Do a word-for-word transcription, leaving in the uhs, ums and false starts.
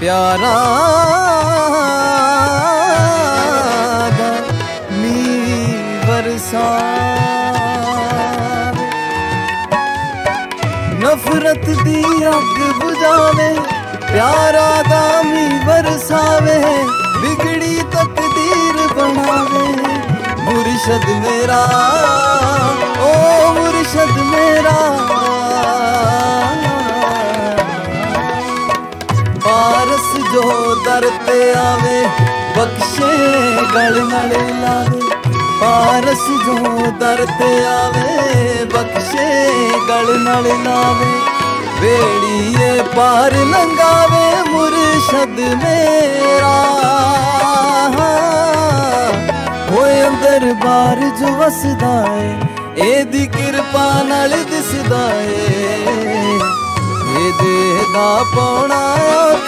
प्यारा नी बरसा नफरत दी अग बुझावे प्यारा दामी बरसावे बिगड़ी तकदीर बनावे मुर्शद मेरा ओ मुर्शद मेरा पारस जो दर ते आवे बख्शे गल नाल लावे पारस जो दर ते आवे बख्शे गल नाल लावे बेड़िए पार लंगावे मुर्शद मेरा होए अंदर बार जो वसदा है एदी कृपा नाल दिसदा है ए दे दा पौना